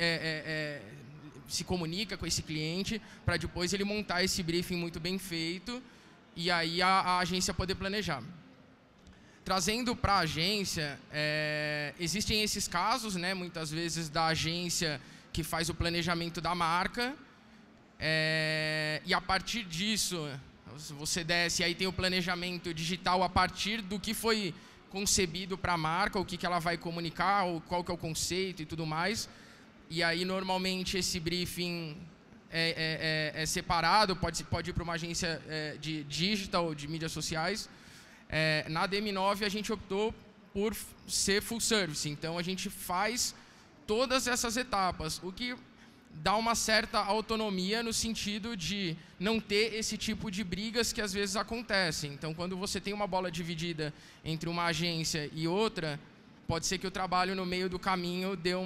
se comunica com esse cliente, para depois ele montar esse briefing muito bem feito e aí a agência poder planejar. Trazendo para a agência, existem esses casos, né, muitas vezes da agência que faz o planejamento da marca, e a partir disso, você desce e aí tem o planejamento digital a partir do que foi concebido para a marca, o que ela vai comunicar, ou qual que é o conceito e tudo mais. E aí, normalmente, esse briefing é separado, pode ir para uma agência de digital, de mídias sociais. Na DM9, a gente optou por ser full service. Então, a gente faz todas essas etapas, o que dá uma certa autonomia no sentido de não ter esse tipo de brigas que às vezes acontecem. Então, quando você tem uma bola dividida entre uma agência e outra, pode ser que o trabalho no meio do caminho dê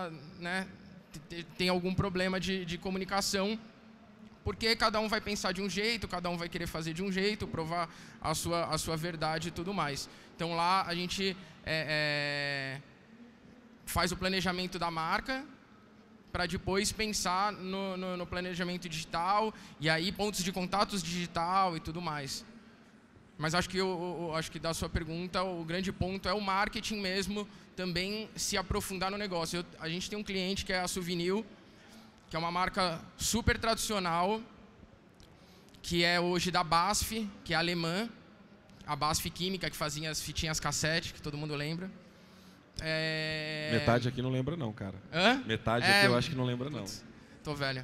tem algum problema de comunicação, porque cada um vai pensar de um jeito, cada um vai querer fazer de um jeito, provar a sua verdade e tudo mais. Então, lá a gente faz o planejamento da marca, para depois pensar no planejamento digital e aí pontos de contatos digital e tudo mais. Mas acho que da sua pergunta, o grande ponto é o marketing mesmo, também se aprofundar no negócio. A gente tem um cliente que é a Souvenir, que é uma marca super tradicional, que é hoje da BASF, que é alemã, a BASF Química, que fazia as fitinhas cassete, que todo mundo lembra. Metade aqui não lembra não, cara. Hã? Metade aqui eu acho que não lembra não. Tô velho.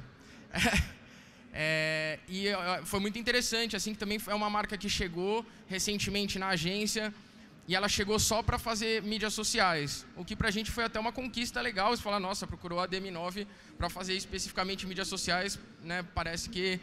E foi muito interessante, assim, que também é uma marca que chegou recentemente na agência e ela chegou só para fazer mídias sociais, o que pra gente foi até uma conquista legal. Você fala, nossa, procurou a DM9 para fazer especificamente mídias sociais, né? Parece que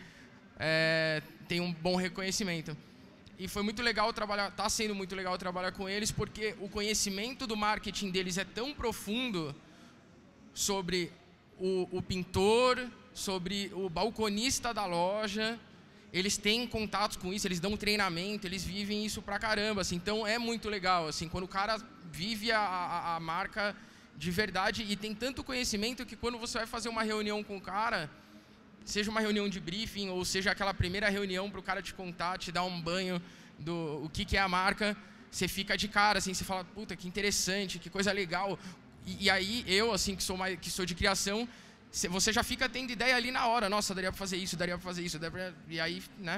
tem um bom reconhecimento. E foi muito legal trabalhar, tá sendo muito legal trabalhar com eles, porque o conhecimento do marketing deles é tão profundo sobre o pintor, sobre o balconista da loja. Eles têm contatos com isso, eles dão treinamento, eles vivem isso pra caramba, assim. Então é muito legal, assim, quando o cara vive a marca de verdade e tem tanto conhecimento que quando você vai fazer uma reunião com o cara, seja uma reunião de briefing ou seja aquela primeira reunião para o cara te contar, te dar um banho do que é a marca, você fica de cara, assim, você fala, puta, que interessante, que coisa legal. E aí eu, assim, que sou de criação, você já fica tendo ideia ali na hora. Nossa, daria para fazer isso, daria para fazer isso. E aí, né?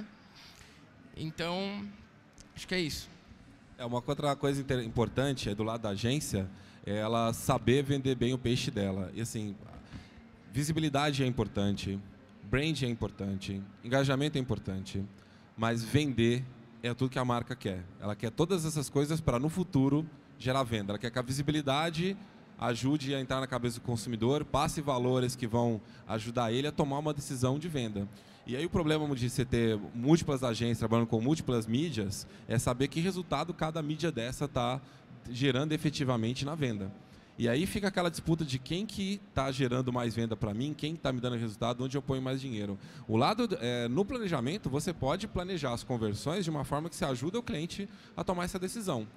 Então, acho que é isso. Uma outra coisa importante do lado da agência é ela saber vender bem o peixe dela. E assim, visibilidade é importante, brand é importante, engajamento é importante, mas vender é tudo que a marca quer. Ela quer todas essas coisas para, no futuro, gerar venda. Ela quer que a visibilidade ajude a entrar na cabeça do consumidor, passe valores que vão ajudar ele a tomar uma decisão de venda. E aí o problema de você ter múltiplas agências trabalhando com múltiplas mídias é saber que resultado cada mídia dessa está gerando efetivamente na venda. E aí fica aquela disputa de quem que está gerando mais venda para mim, quem está me dando resultado, onde eu ponho mais dinheiro. O lado no planejamento, você pode planejar as conversões de uma forma que você ajuda o cliente a tomar essa decisão.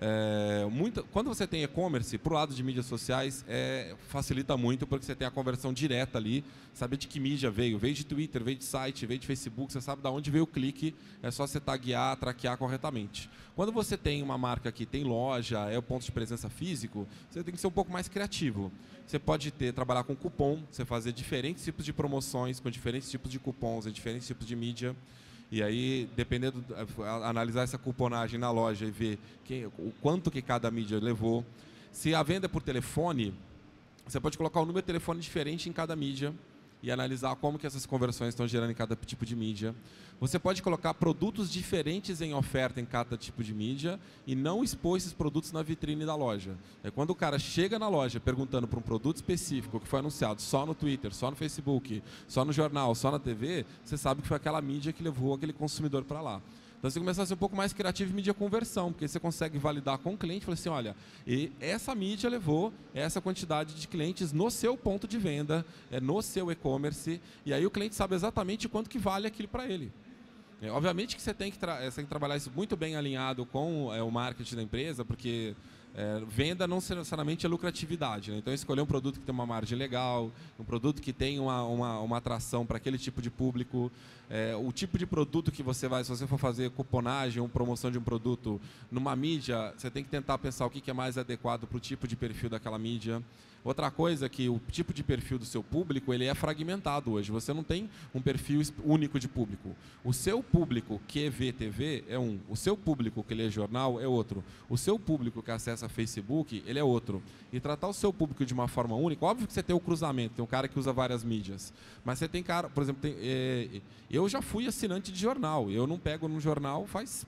Quando você tem e-commerce, para o lado de mídias sociais, facilita muito, porque você tem a conversão direta ali, saber de que mídia veio de Twitter, veio de site, veio de Facebook, você sabe de onde veio o clique, é só você taguear, traquear corretamente. Quando você tem uma marca que tem loja, é o ponto de presença físico, você tem que ser um pouco mais criativo. Você pode trabalhar com cupom, você fazer diferentes tipos de promoções, com diferentes tipos de cupons, em diferentes tipos de mídia. E aí, dependendo, analisar essa cuponagem na loja e ver o quanto que cada mídia levou. Se a venda é por telefone, você pode colocar um número de telefone diferente em cada mídia e analisar como que essas conversões estão gerando em cada tipo de mídia. Você pode colocar produtos diferentes em oferta em cada tipo de mídia e não expor esses produtos na vitrine da loja. Quando o cara chega na loja perguntando por um produto específico que foi anunciado só no Twitter, só no Facebook, só no jornal, só na TV, você sabe que foi aquela mídia que levou aquele consumidor para lá. Então você começa a ser um pouco mais criativo em mídia conversão, porque você consegue validar com o cliente e falar assim, olha, essa mídia levou essa quantidade de clientes no seu ponto de venda, no seu e-commerce, e aí o cliente sabe exatamente quanto que vale aquilo para ele. Obviamente que você tem que trabalhar isso muito bem alinhado com o marketing da empresa, porque venda não necessariamente é lucratividade, né? Então, escolher um produto que tem uma margem legal, um produto que tem uma atração para aquele tipo de público, o tipo de produto que você vai, se você for fazer cuponagem ou promoção de um produto numa mídia, você tem que tentar pensar o que é mais adequado para o tipo de perfil daquela mídia. Outra coisa é que o tipo de perfil do seu público ele é fragmentado hoje. Você não tem um perfil único de público. O seu público que vê TV é um. O seu público que lê jornal é outro. O seu público que acessa Facebook, ele é outro. E tratar o seu público de uma forma única, óbvio que você tem o cruzamento, tem um cara que usa várias mídias. Mas você tem cara, por exemplo, eu já fui assinante de jornal. Eu não pego no jornal faz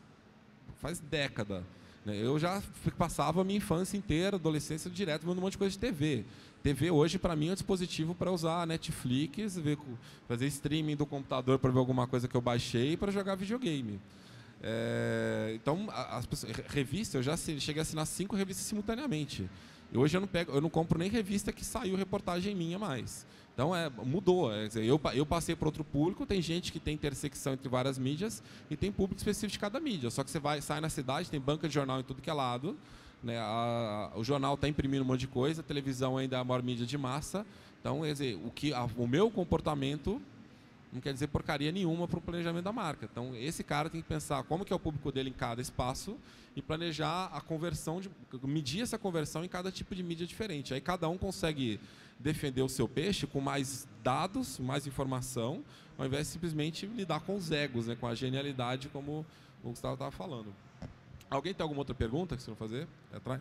década. Eu já passava a minha infância inteira, adolescência, direto vendo um monte de coisa de TV. TV hoje, para mim, é um dispositivo para usar Netflix, fazer streaming do computador para ver alguma coisa que eu baixei e para jogar videogame. Então, revista, eu já cheguei a assinar 5 revistas simultaneamente. E hoje eu não compro nem revista que saiu reportagem minha mais. Então, mudou. Eu passei para outro público, tem gente que tem intersecção entre várias mídias e tem público específico de cada mídia. Só que você sai na cidade, tem banca de jornal em tudo que é lado, né? O jornal está imprimindo um monte de coisa, a televisão ainda é a maior mídia de massa, Então, quer dizer, o meu comportamento não quer dizer porcaria nenhuma para o planejamento da marca. Então, esse cara tem que pensar como que é o público dele em cada espaço e planejar a conversão, medir essa conversão em cada tipo de mídia diferente. Aí cada um consegue defender o seu peixe com mais dados, mais informação, ao invés de simplesmente lidar com os egos, né, com a genialidade, como o Gustavo estava falando. Alguém tem alguma outra pergunta que vocês vão fazer? Atrás?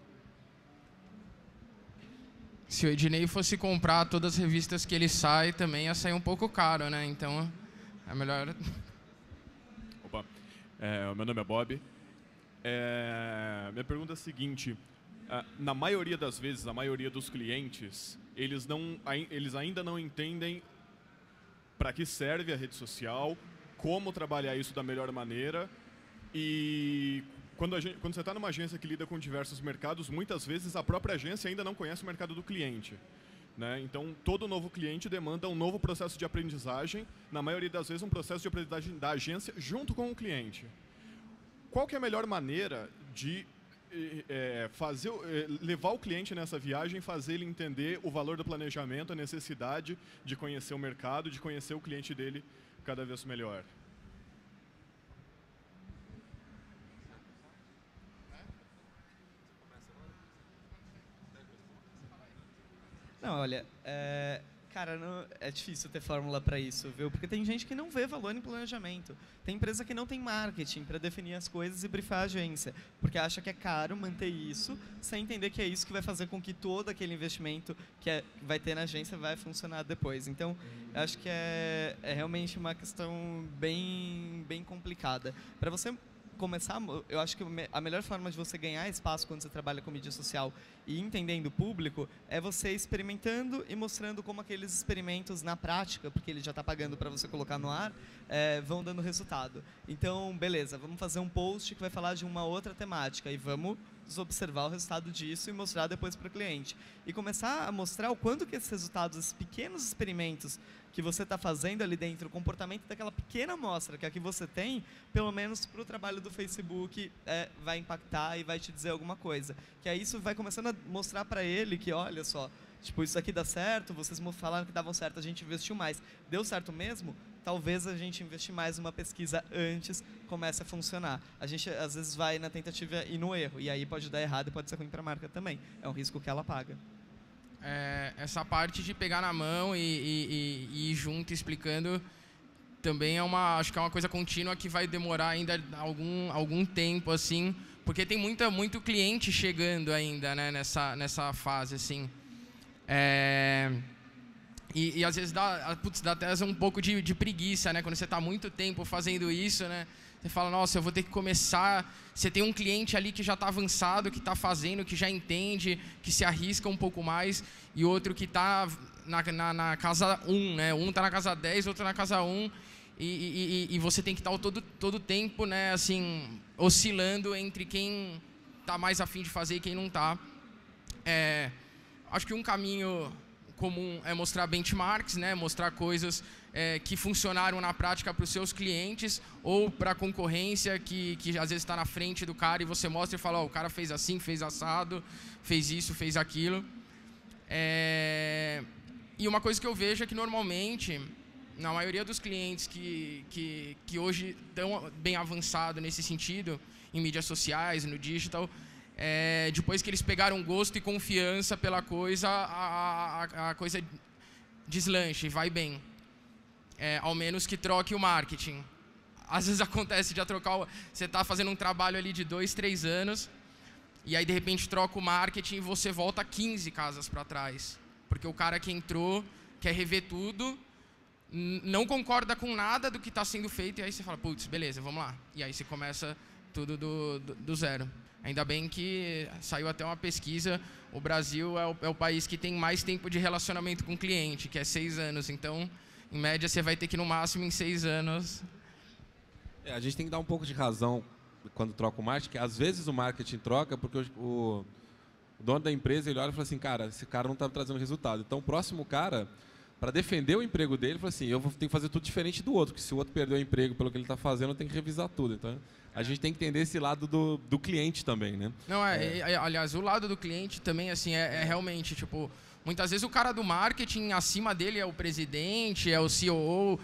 Se o Ednei fosse comprar todas as revistas que ele sai, também ia sair um pouco caro, né? Então, é melhor... Opa. O meu nome é Bob. Minha pergunta é a seguinte. Na maioria das vezes, a maioria dos clientes, eles ainda não entendem para que serve a rede social, como trabalhar isso da melhor maneira. E quando você está numa agência que lida com diversos mercados, muitas vezes a própria agência ainda não conhece o mercado do cliente, né? Então, todo novo cliente demanda um novo processo de aprendizagem, na maioria das vezes um processo de aprendizagem da agência junto com o cliente. Qual que é a melhor maneira de levar o cliente nessa viagem, fazer ele entender o valor do planejamento, a necessidade de conhecer o mercado, de conhecer o cliente dele cada vez melhor? Não, olha, cara, é difícil ter fórmula para isso, viu? Porque tem gente que não vê valor em planejamento. Tem empresa que não tem marketing para definir as coisas e brifar a agência, porque acha que é caro manter isso, sem entender que é isso que vai fazer com que todo aquele investimento que vai ter na agência vai funcionar depois. Então, eu acho que é realmente uma questão bem complicada. Para você começar, eu acho que a melhor forma de você ganhar espaço quando você trabalha com mídia social e entendendo o público é você experimentando e mostrando como aqueles experimentos na prática, porque ele já está pagando para você colocar no ar, vão dando resultado. Então, beleza, vamos fazer um post que vai falar de uma outra temática e vamos observar o resultado disso e mostrar depois para o cliente. E começar a mostrar o quanto que esses resultados, esses pequenos experimentos que você está fazendo ali dentro, o comportamento daquela pequena amostra que aqui você tem, pelo menos para o trabalho do Facebook, vai impactar e vai te dizer alguma coisa. Que aí isso vai começando a mostrar para ele que, olha só, tipo, isso aqui dá certo, vocês falaram que davam certo, a gente investiu mais. Deu certo mesmo? Talvez a gente investir mais numa pesquisa antes comece a funcionar. A gente, às vezes, vai na tentativa e no erro. E aí pode dar errado e pode ser ruim para a marca também. É um risco que ela paga. Essa parte de pegar na mão e ir junto explicando também acho que é uma coisa contínua que vai demorar ainda algum tempo, assim, porque tem muito cliente chegando ainda, né, nessa fase, assim. E às vezes dá até um pouco de preguiça, né? Quando você está muito tempo fazendo isso, né? Você fala, nossa, eu vou ter que começar. Você tem um cliente ali que já está avançado, que está fazendo, que já entende, que se arrisca um pouco mais, e outro que está na casa 1, né? Um está na casa 10, outro na casa 1, e você tem que estar todo o tempo, né? Assim, oscilando entre quem está mais afim de fazer e quem não está. Acho que um caminho comum é mostrar benchmarks, né? Mostrar coisas que funcionaram na prática para os seus clientes ou para a concorrência que às vezes está na frente do cara e você mostra e fala, o cara fez assim, fez assado, fez isso, fez aquilo. E uma coisa que eu vejo é que normalmente, na maioria dos clientes que hoje estão bem avançados nesse sentido, em mídias sociais, no digital, depois que eles pegaram gosto e confiança pela coisa, a coisa deslancha e vai bem. Ao menos que troque o marketing. Às vezes acontece de trocar... Você está fazendo um trabalho ali de 2, 3 anos, e aí de repente troca o marketing e você volta 15 casas para trás. Porque o cara que entrou quer rever tudo, não concorda com nada do que está sendo feito, e aí você fala, putz, beleza, vamos lá. E aí você começa tudo do zero. Ainda bem que saiu até uma pesquisa, o Brasil é o país que tem mais tempo de relacionamento com o cliente, que é 6 anos. Então, em média, você vai ter que, no máximo, em 6 anos... A gente tem que dar um pouco de razão quando troca o marketing, que às vezes o marketing troca porque o dono da empresa ele olha e fala assim, cara, esse cara não está trazendo resultado. Então, o próximo cara, para defender o emprego dele, ele fala assim, eu tenho que fazer tudo diferente do outro, porque se o outro perdeu o emprego pelo que ele está fazendo, eu tenho que revisar tudo. Então, a gente tem que entender esse lado do cliente também, né? Não, aliás, o lado do cliente também, assim, realmente, tipo, Muitas vezes o cara do marketing, acima dele é o presidente, é o CEO.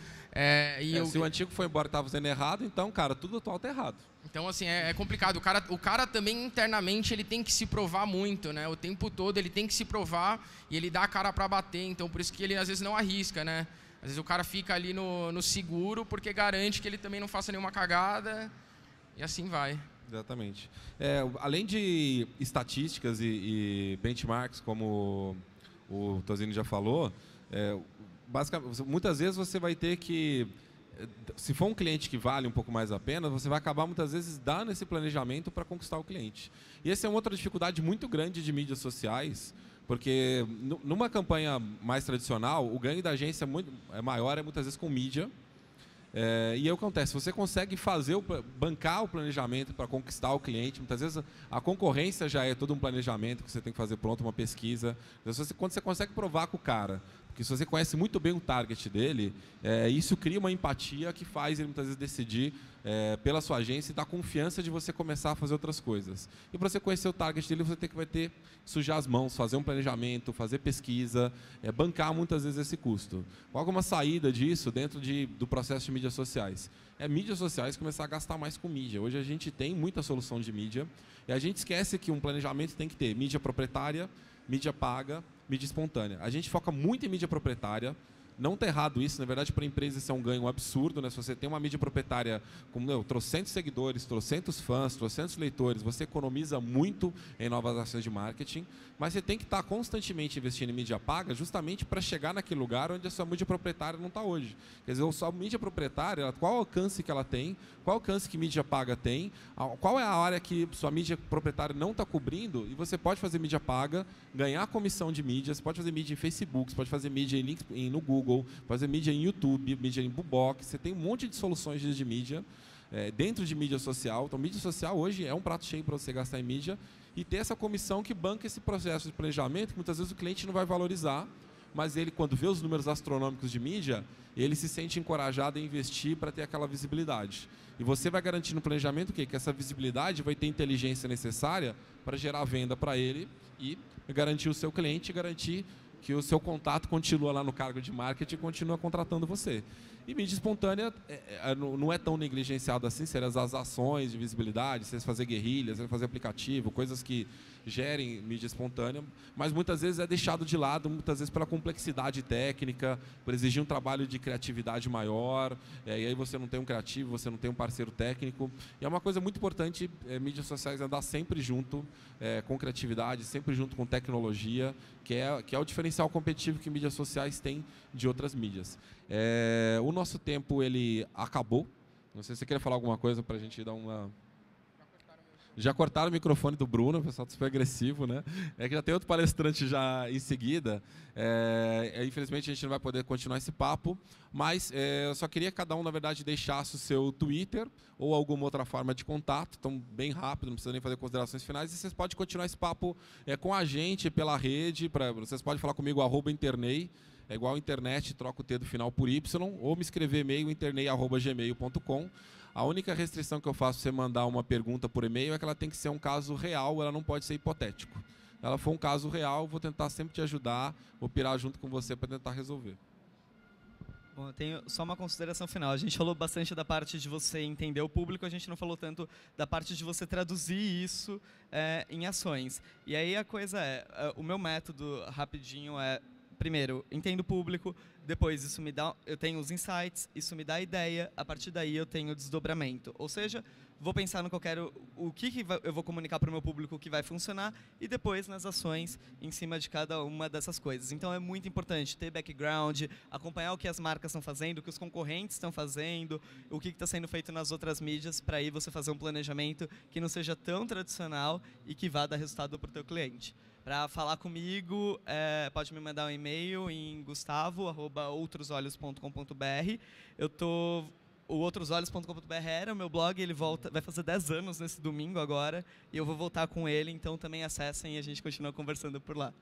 Se o antigo foi embora e estava fazendo errado, então, cara, tudo atual está errado. Então, assim, é complicado. O cara também, internamente, ele tem que se provar muito, né? O tempo todo ele tem que se provar e ele dá a cara para bater. Então, por isso que ele, às vezes, não arrisca, né? Às vezes o cara fica ali no seguro porque garante que ele também não faça nenhuma cagada e assim vai. Exatamente. Além de estatísticas e benchmarks, como o Tozini já falou, basicamente, muitas vezes você vai ter que, se for um cliente que vale um pouco mais a pena, você vai acabar muitas vezes dando esse planejamento para conquistar o cliente. E essa é uma outra dificuldade muito grande de mídias sociais, porque numa campanha mais tradicional, o ganho da agência é maior, muitas vezes com mídia. E aí o que acontece? Você consegue bancar o planejamento para conquistar o cliente. Muitas vezes a concorrência já é todo um planejamento que você tem que fazer pronto, uma pesquisa. Quando você consegue provar com o cara, porque se você conhece muito bem o target dele, isso cria uma empatia que faz ele muitas vezes decidir pela sua agência e dar confiança de você começar a fazer outras coisas. E para você conhecer o target dele, você vai ter que sujar as mãos, fazer um planejamento, fazer pesquisa, bancar muitas vezes esse custo. Qual alguma saída disso dentro do processo de mídias sociais? Mídias sociais começar a gastar mais com mídia. Hoje a gente tem muita solução de mídia e a gente esquece que um planejamento tem que ter mídia proprietária, mídia paga, mídia espontânea. A gente foca muito em mídia proprietária. Não está errado isso, na verdade, para a empresa isso é um ganho absurdo, né? Se você tem uma mídia proprietária com trocentos seguidores, trocentos fãs, trocentos leitores, você economiza muito em novas ações de marketing, mas você tem que estar constantemente investindo em mídia paga justamente para chegar naquele lugar onde a sua mídia proprietária não está hoje. Quer dizer, a sua mídia proprietária, qual o alcance que ela tem, qual o alcance que mídia paga tem, qual é a área que sua mídia proprietária não está cobrindo, e você pode fazer mídia paga, ganhar comissão de mídia, você pode fazer mídia em Facebook, você pode fazer mídia no Google, fazer mídia em YouTube, mídia em Bubox, você tem um monte de soluções de mídia dentro de mídia social. Então, mídia social hoje é um prato cheio para você gastar em mídia e ter essa comissão que banca esse processo de planejamento, que muitas vezes o cliente não vai valorizar, mas ele, quando vê os números astronômicos de mídia, ele se sente encorajado a investir para ter aquela visibilidade. E você vai garantir no planejamento o quê? Que essa visibilidade vai ter inteligência necessária para gerar venda para ele e garantir o seu cliente, garantir que o seu contato continua lá no cargo de marketing e continua contratando você. E mídia espontânea não é tão negligenciado assim, seriam as ações de visibilidade, você fazer guerrilhas, você fazer aplicativo, coisas que gerem mídia espontânea, mas muitas vezes é deixado de lado, muitas vezes pela complexidade técnica, por exigir um trabalho de criatividade maior, e aí você não tem um criativo, você não tem um parceiro técnico. E é uma coisa muito importante, mídias sociais andar sempre junto com criatividade, sempre junto com tecnologia, que é o diferencial competitivo que mídias sociais têm de outras mídias. O nosso tempo ele acabou. Não sei se você queria falar alguma coisa para a gente dar uma... Já cortaram o microfone do Bruno, o pessoal está super agressivo, né? Que já tem outro palestrante já em seguida. Infelizmente a gente não vai poder continuar esse papo, mas eu só queria que cada um, na verdade, deixasse o seu Twitter ou alguma outra forma de contato. Então, bem rápido, não precisa nem fazer considerações finais. E vocês podem continuar esse papo com a gente pela rede. Vocês podem falar comigo, @internei. É igual a internet, troca o T do final por Y, ou me escrever e-mail, internei@gmail.com. A única restrição que eu faço para você mandar uma pergunta por e-mail é que ela tem que ser um caso real, ela não pode ser hipotético. Se ela for um caso real, eu vou tentar sempre te ajudar, vou pirar junto com você para tentar resolver. Bom, eu tenho só uma consideração final. A gente falou bastante da parte de você entender o público, a gente não falou tanto da parte de você traduzir isso em ações. E aí a coisa o meu método rapidinho primeiro, entendo o público, depois eu tenho os insights, isso me dá ideia, a partir daí eu tenho o desdobramento. Ou seja, vou pensar no que eu quero, eu vou comunicar para o meu público que vai funcionar e depois nas ações em cima de cada uma dessas coisas. Então é muito importante ter background, acompanhar o que as marcas estão fazendo, o que os concorrentes estão fazendo, o que está sendo feito nas outras mídias, para aí você fazer um planejamento que não seja tão tradicional e que vá dar resultado para o teu cliente. Para falar comigo, pode me mandar um e-mail em gustavo@outrosolhos.com.br. O outrosolhos.com.br era o meu blog, ele vai fazer 10 anos nesse domingo agora, e eu vou voltar com ele, então também acessem e a gente continua conversando por lá.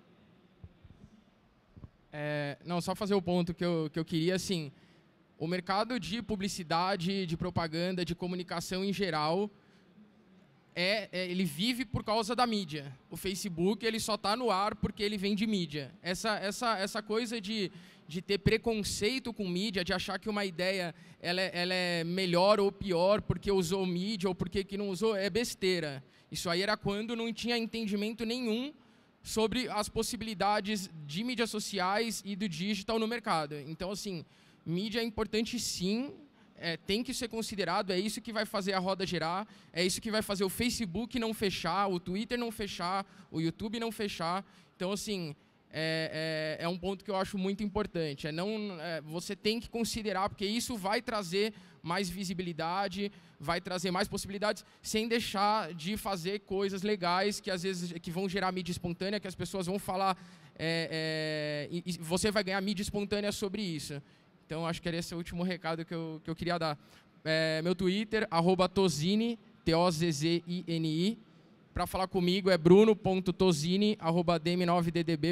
Não, só fazer o ponto que eu queria, assim, o mercado de publicidade, de propaganda, de comunicação em geral, ele vive por causa da mídia. O Facebook ele só está no ar porque ele vem de mídia. Essa coisa de ter preconceito com mídia, de achar que uma ideia ela é melhor ou pior porque usou mídia ou porque que não usou, é besteira. Isso aí era quando não tinha entendimento nenhum sobre as possibilidades de mídias sociais e do digital no mercado. Então, assim, mídia é importante sim, tem que ser considerado, é isso que vai fazer a roda girar, é isso que vai fazer o Facebook não fechar, o Twitter não fechar, o YouTube não fechar. Então, assim, é um ponto que eu acho muito importante. Você tem que considerar, porque isso vai trazer mais visibilidade, vai trazer mais possibilidades, sem deixar de fazer coisas legais que às vezes que vão gerar mídia espontânea, que as pessoas vão falar, e você vai ganhar mídia espontânea sobre isso. Então, acho que era esse o último recado que eu queria dar. Meu Twitter, @Tozzini, Tozzini. Para falar comigo é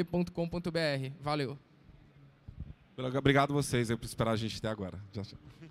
bruno.tozzini@dm9ddb.com.br. Valeu. Obrigado a vocês por esperar a gente até agora. Tchau, tchau.